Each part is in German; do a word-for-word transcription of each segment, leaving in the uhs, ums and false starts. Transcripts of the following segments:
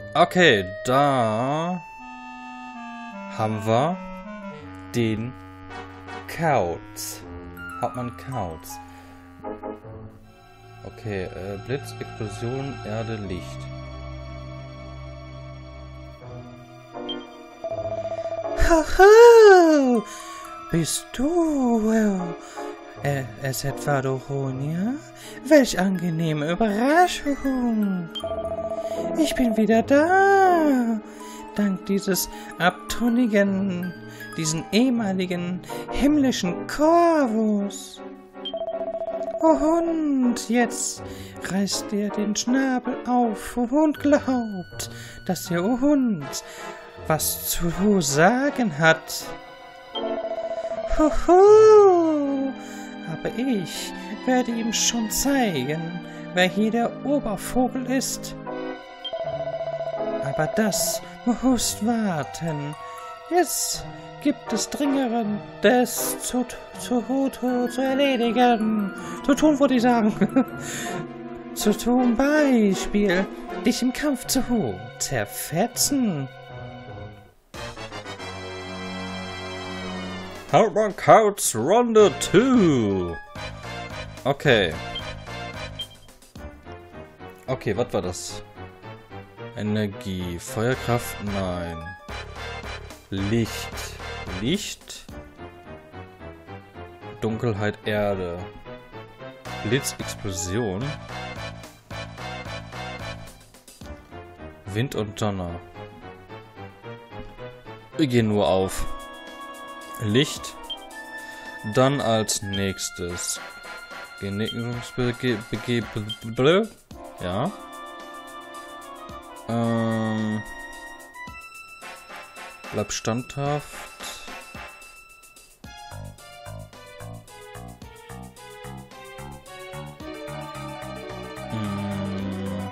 Okay, da haben wir den Kauz. Hauptmann Kauz. Okay, äh, Blitz, Explosion, Erde, Licht. Haha! Bist du äh, es etwa Doronia? Welch angenehme Überraschung! Ich bin wieder da! Dank dieses abtrünnigen, diesen ehemaligen himmlischen Corvus. Oh Hund, jetzt reißt ihr den Schnabel auf und glaubt, dass ihr, oh Hund, was zu sagen hat. Hoho! Aber ich werde ihm schon zeigen, wer hier der Obervogel ist. Aber das muss warten. Jetzt gibt es Dringendes zu, zu, zu, zu erledigen. Zu tun, würde ich sagen. Zu tun, Beispiel, dich im Kampf zu zerfetzen. Hauptmann Kauz Runde zwei. Okay. Okay, was war das? Energie, Feuerkraft, nein. Licht. Licht. Dunkelheit, Erde. Blitz, Explosion. Wind und Donner. Wir gehen nur auf Licht. Dann als nächstes Genehmigungsbegebe. Ja. Ähm. Bleib standhaft. Hm.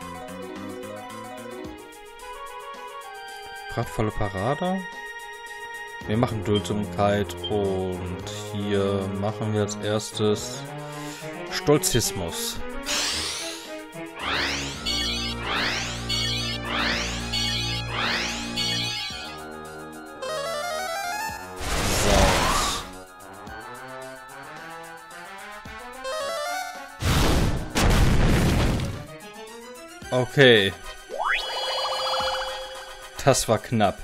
Prachtvolle Parade. Wir machen Duldsamkeit und hier machen wir als erstes Stolzismus. Okay. Das war knapp.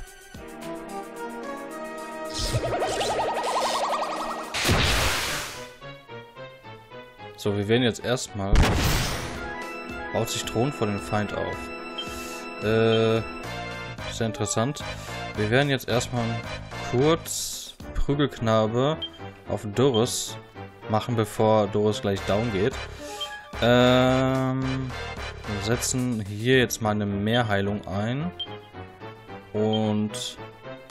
So, wir werden jetzt erstmal... Baut sich Thron vor den Feind auf. Äh... Sehr interessant. Wir werden jetzt erstmal kurz Prügelknabe auf Doris machen, bevor Doris gleich down geht. Ähm... Wir setzen hier jetzt mal eine Mehrheilung ein. Und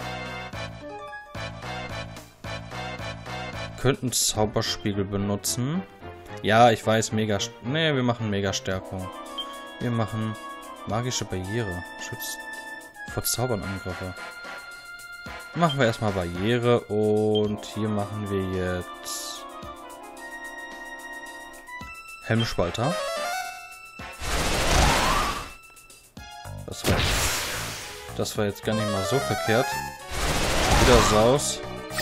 könnten Zauberspiegel benutzen. Ja, ich weiß, mega... Ne, wir machen Mega-Stärkung. Wir machen magische Barriere. Schützt vor Zaubernangriffe. Machen wir erstmal Barriere und hier machen wir jetzt Helmspalter. Das war, jetzt, das war jetzt gar nicht mal so verkehrt. Wieder Saus.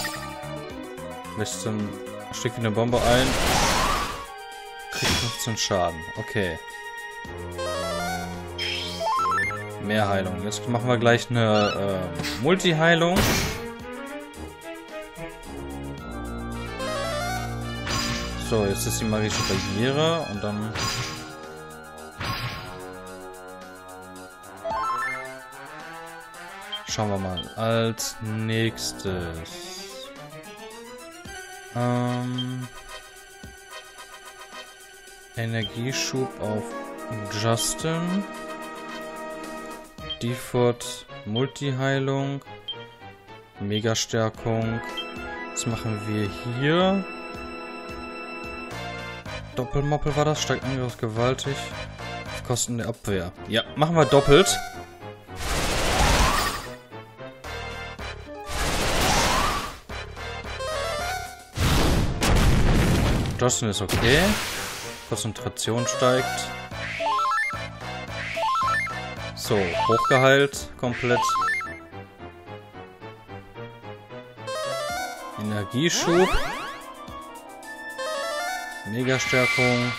Lässt ein Stück wie eine Bombe ein. Kriegt fünfzehn Schaden. Okay. Mehr Heilung. Jetzt machen wir gleich eine äh, Multi-Heilung. So, jetzt ist die magische Barriere und dann... Schauen wir mal. Als nächstes. Ähm, Energieschub auf Justin. Default Multi-Heilung. Mega-Stärkung. Was machen wir hier? Doppelmoppel war das. Steigt Angriff gewaltig. Auf Kosten der Abwehr. Ja, machen wir doppelt. Justin ist okay. Konzentration steigt. So, hochgeheilt, komplett. Energieschub. Mega-Stärkung.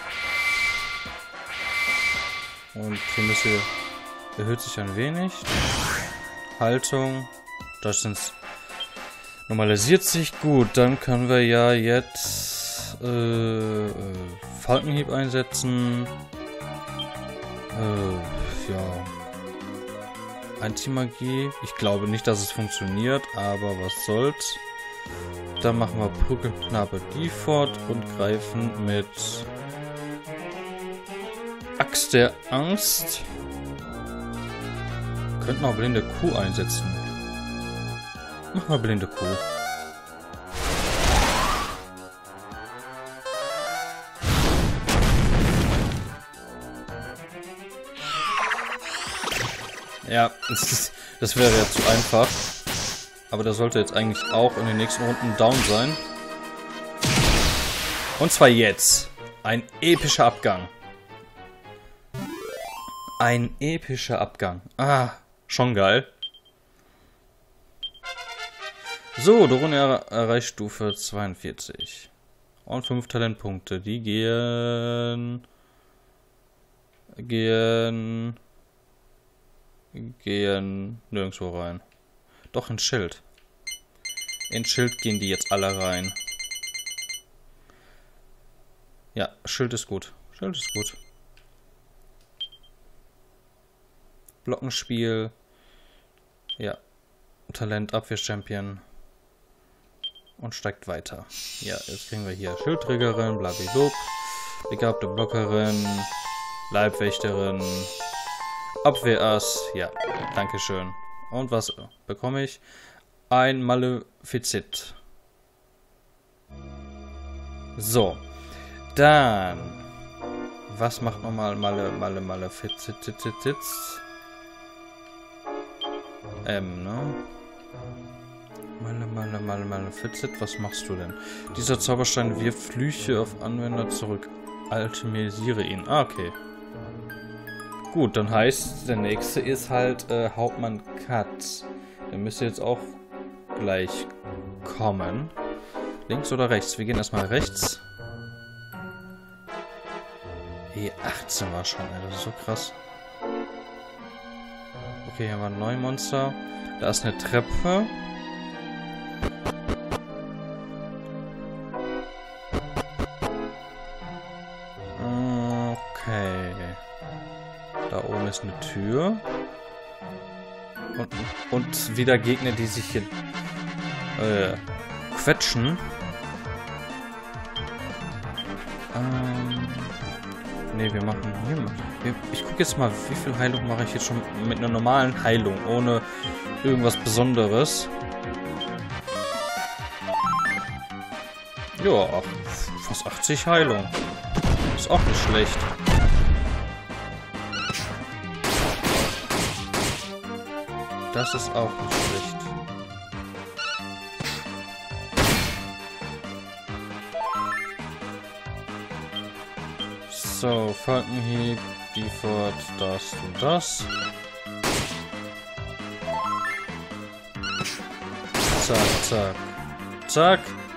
Und die Misse erhöht sich ein wenig. Haltung. Das sind normalisiert sich gut. Dann können wir ja jetzt äh, äh, Falkenhieb einsetzen. Äh, ja. Anti-Magie. Ich glaube nicht, dass es funktioniert, aber was soll's. Dann machen wir Prügelknabe Default und greifen mit Axt der Angst. Könnten auch blinde Kuh einsetzen. Mach mal blinde Kuh. Ja, das wäre ja zu einfach. Aber der sollte jetzt eigentlich auch in den nächsten Runden down sein. Und zwar jetzt. Ein epischer Abgang. Ein epischer Abgang. Ah, schon geil. So, Dorone er erreicht Stufe zweiundvierzig. Und fünf Talentpunkte. Die gehen... Gehen... Gehen nirgendwo rein. Doch, in Schild. In Schild gehen die jetzt alle rein. Ja, Schild ist gut. Schild ist gut. Glockenspiel. Ja. Talent, Abwehr-Champion. Und steigt weiter. Ja, jetzt kriegen wir hier Schildträgerin, blablabla. Begabte Blockerin. Leibwächterin. Abwehrass. Ja, dankeschön. Und was bekomme ich? Ein Malefizit. So. Dann. Was macht nochmal Male, Male, Malefizit? Ähm, ne? Male, Male, Male, Malefizit. Was machst du denn? Dieser Zauberstein wirft Flüche auf Anwender zurück. Alchemisiere ihn. Ah, okay. Gut, dann heißt, der nächste ist halt äh, Hauptmann Kat. Der müsste jetzt auch gleich kommen. Links oder rechts? Wir gehen erstmal rechts. E achtzehn war schon, ey, das ist so krass. Okay, hier haben wir ein neues Monster. Da ist eine Treppe. Okay. Da oben ist eine Tür. Und, und wieder Gegner, die sich hier äh, quetschen. Ähm, ne, wir machen hier mal. Ich gucke jetzt mal, wie viel Heilung mache ich jetzt schon mit einer normalen Heilung, ohne irgendwas Besonderes. Ja, fast achtzig Heilung. Ist auch nicht schlecht. Das ist auch nicht schlecht. So, Falkenhieb, Default, das und das. Zack, zack, zack.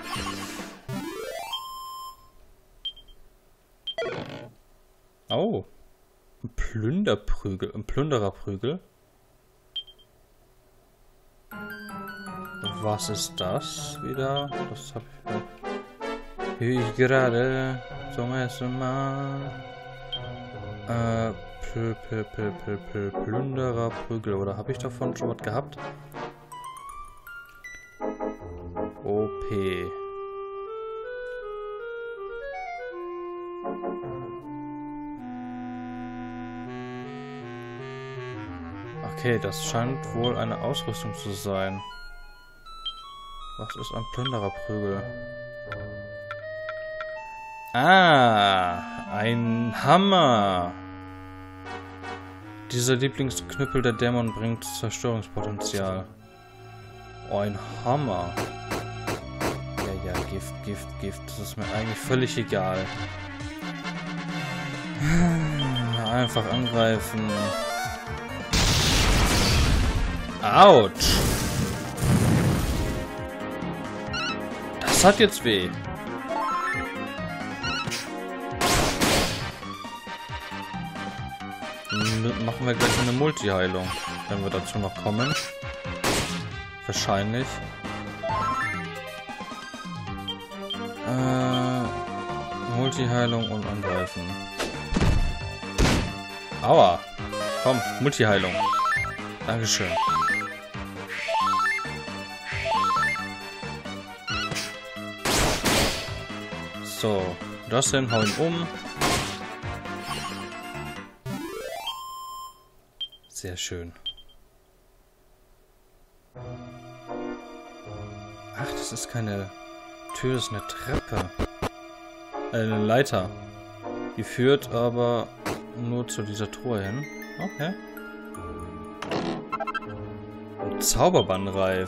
Oh. Ein Plünderprügel, ein Plündererprügel. Was ist das wieder? Das hab ich, ich gerade zum ersten Mal. Äh, Pl Pl Pl Pl Pl Plündererprügel. Oder habe ich davon schon was gehabt? O P. Okay, das scheint wohl eine Ausrüstung zu sein. Was ist ein Plündererprügel? Ah, ein Hammer. Dieser Lieblingsknüppel der Dämon bringt Zerstörungspotenzial. Oh, ein Hammer. Ja, ja, Gift, Gift, Gift. Das ist mir eigentlich völlig egal. Einfach angreifen. Autsch. Das hat jetzt weh. Machen wir gleich eine Multi-Heilung, wenn wir dazu noch kommen. Wahrscheinlich. Äh, Multi-Heilung und angreifen. Aua. Komm, Multi-Heilung. Dankeschön. So, das hin, hau ihn um. Sehr schön. Ach, das ist keine Tür, das ist eine Treppe. Äh, eine Leiter. Die führt aber nur zu dieser Truhe hin. Okay. Ein Zauberbandreif.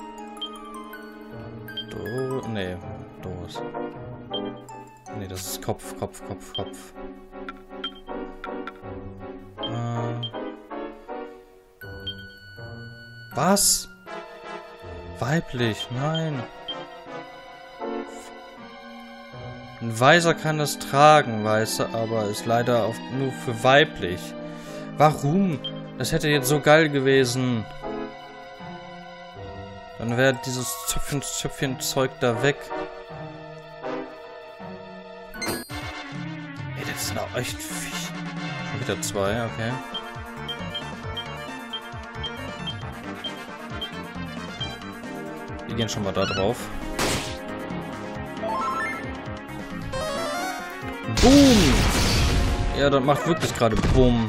Do... Nee, Doris. Nee, das ist Kopf, Kopf, Kopf, Kopf. Äh... Was? Weiblich, nein. Ein Weiser kann das tragen, weißt du, aber ist leider auf, nur für weiblich. Warum? Das hätte jetzt so geil gewesen. Dann wäre dieses Zöpfchen, Zöpfchen Zeug da weg. Ey, das sind auch echt viel. Schon wieder zwei, okay. Wir gehen schon mal da drauf. Boom! Ja, das macht wirklich gerade Boom.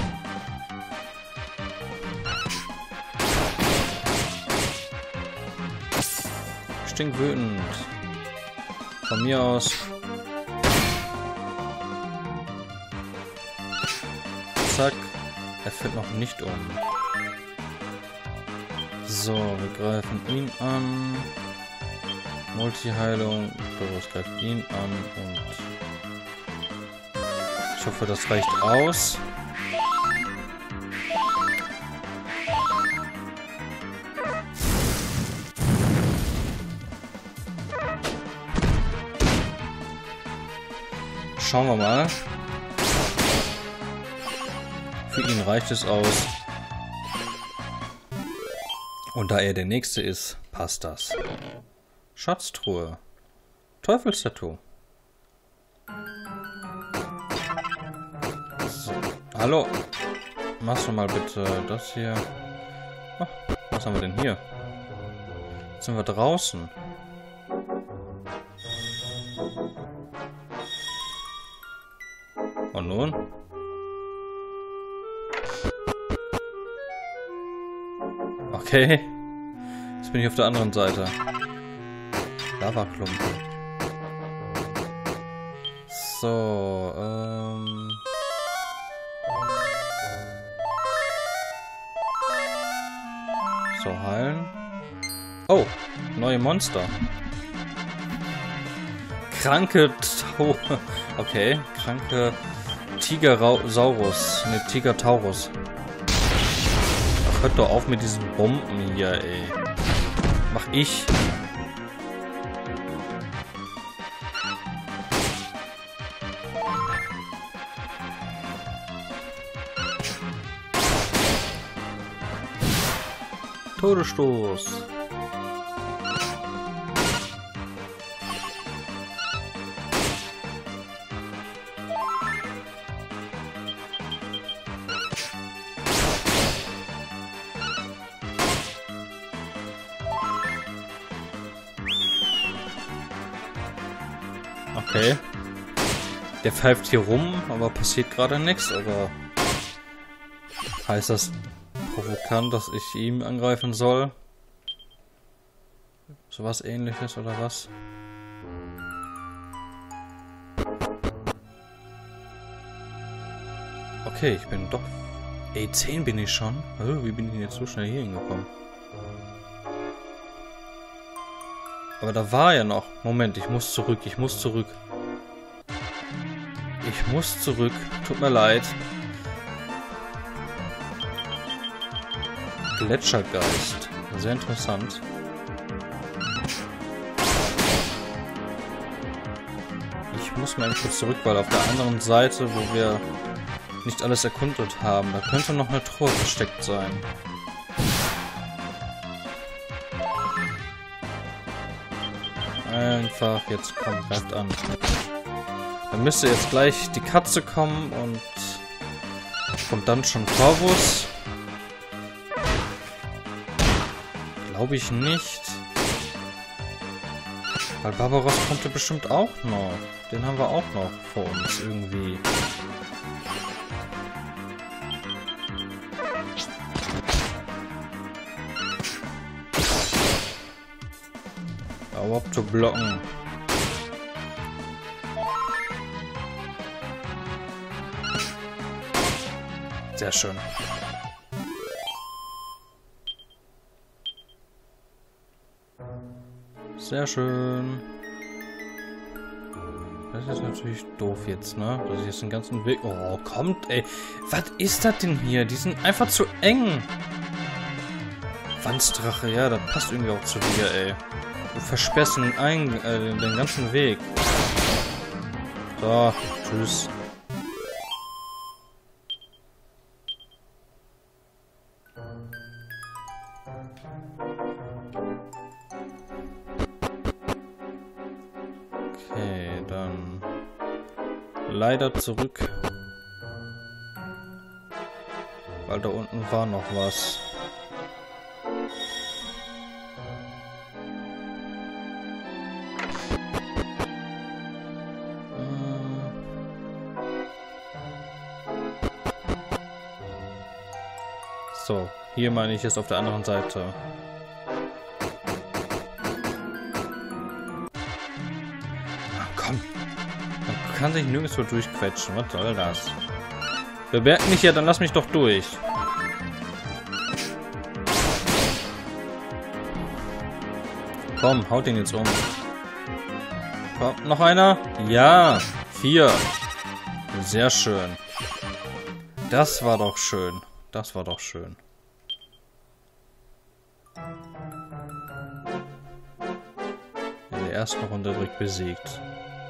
Stinkwütend. Von mir aus. Zack. Er fällt noch nicht um. So, wir greifen ihn an. Multi-Heilung. Doris greift ihn an und ich hoffe, das reicht aus. Schauen wir mal. Für ihn reicht es aus. Und da er der Nächste ist, passt das. Schatztruhe. Teufelstattoo. So. Hallo. Machst du mal bitte das hier. Oh, was haben wir denn hier? Jetzt sind wir draußen. Und nun? Okay. Jetzt bin ich auf der anderen Seite. Lavaklumpen. So, ähm... So, heilen. Oh, neue Monster. Kranke Tau... Okay, kranke Tigersaurus. Ne, Tigertaurus. Ach, hört doch auf mit diesen Bomben hier, ey. Mach ich. Todesstoß. Okay. Der pfeift hier rum, aber passiert gerade nichts, oder heißt das provokant, dass ich ihm angreifen soll? Sowas Ähnliches oder was? Okay, ich bin doch... Ey, zehn bin ich schon? Oh, wie bin ich denn jetzt so schnell hier hingekommen? Aber da war ja noch... Moment, ich muss zurück, ich muss zurück. Ich muss zurück. Tut mir leid. Gletschergeist. Sehr interessant. Ich muss mal kurz zurück, weil auf der anderen Seite, wo wir nicht alles erkundet haben, da könnte noch eine Truhe versteckt sein. Einfach, jetzt kommt, greift an. Dann müsste jetzt gleich die Katze kommen und kommt dann schon Corvus. Glaube ich nicht. Weil Barbaros kommt ja bestimmt auch noch. Den haben wir auch noch vor uns irgendwie. Überhaupt zu blocken. Sehr schön. Sehr schön. Das ist natürlich doof jetzt, ne? Dass ich jetzt den ganzen Weg... Oh, kommt, ey. Was ist das denn hier? Die sind einfach zu eng. Wandsdrache, ja, das passt irgendwie auch zu dir, ey. Du versperrst den, Ein äh, den ganzen Weg. So, tschüss. Okay, dann leider zurück. Weil da unten war noch was. So, hier meine ich es auf der anderen Seite. Ach, komm. Man kann sich nirgendwo durchquetschen. Was soll das? Bemerkt mich ja, dann lass mich doch durch. Komm, haut den jetzt um. Kommt noch einer? Ja, vier. Sehr schön. Das war doch schön. Das war doch schön. In der ersten Runde direkt besiegt.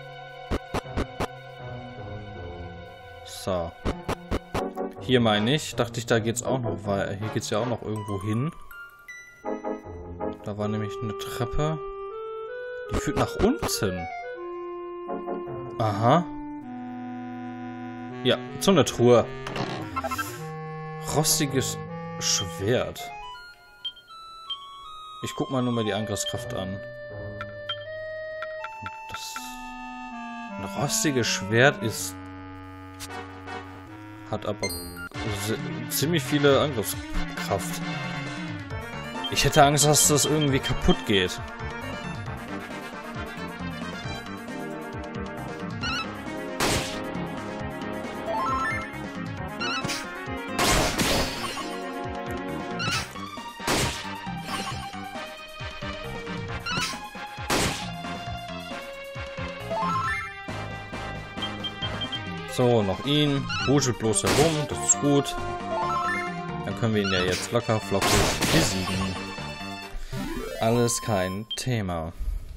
So. Hier meine ich, dachte ich, da geht's auch noch, weil hier geht's ja auch noch irgendwo hin. Da war nämlich eine Treppe. Die führt nach unten. Aha. Ja, zu einer Truhe. Rostiges Schwert. Ich guck mal nur mal die Angriffskraft an. Das ein rostiges Schwert ist hat aber ziemlich viele Angriffskraft. Ich hätte Angst, dass das irgendwie kaputt geht. So, noch ihn. Wuschelt bloß herum, das ist gut. Dann können wir ihn ja jetzt locker flockig besiegen. Alles kein Thema.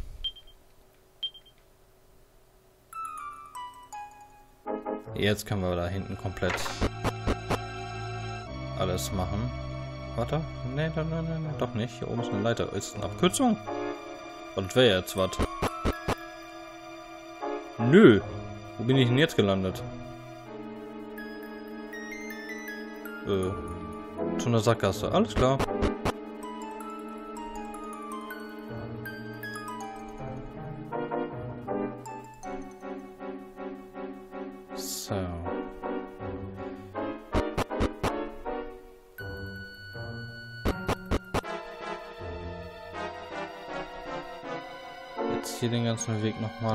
Jetzt können wir da hinten komplett alles machen. Warte. Nee, nee, nee, nee, doch nicht. Hier oben ist eine Leiter. Ist eine Abkürzung? Und wäre jetzt was? Nö. Wo bin ich denn jetzt gelandet? Äh, zu einer Sackgasse. Alles klar. So. Jetzt hier den ganzen Weg nochmal.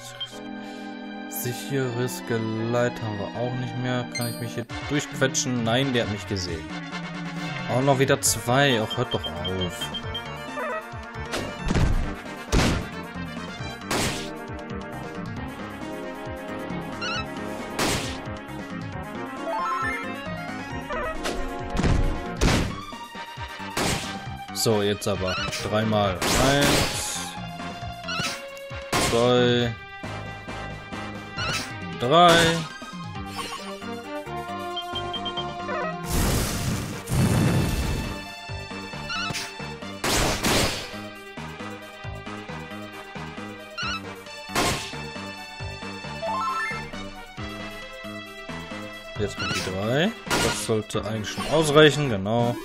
Sicheres Geleit haben wir auch nicht mehr. Kann ich mich hier durchquetschen? Nein, der hat mich gesehen. Auch noch wieder zwei. Auch hört doch auf. So, jetzt aber. Dreimal. Eins. Zwei. Drei. Jetzt kommt die drei. Das sollte eigentlich schon ausreichen, genau.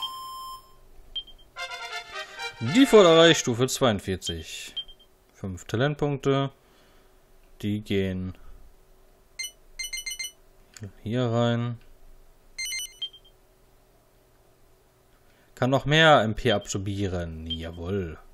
Default erreicht, Stufe zweiundvierzig. fünf Talentpunkte. Die gehen hier rein. Kann noch mehr M P absorbieren. Jawohl.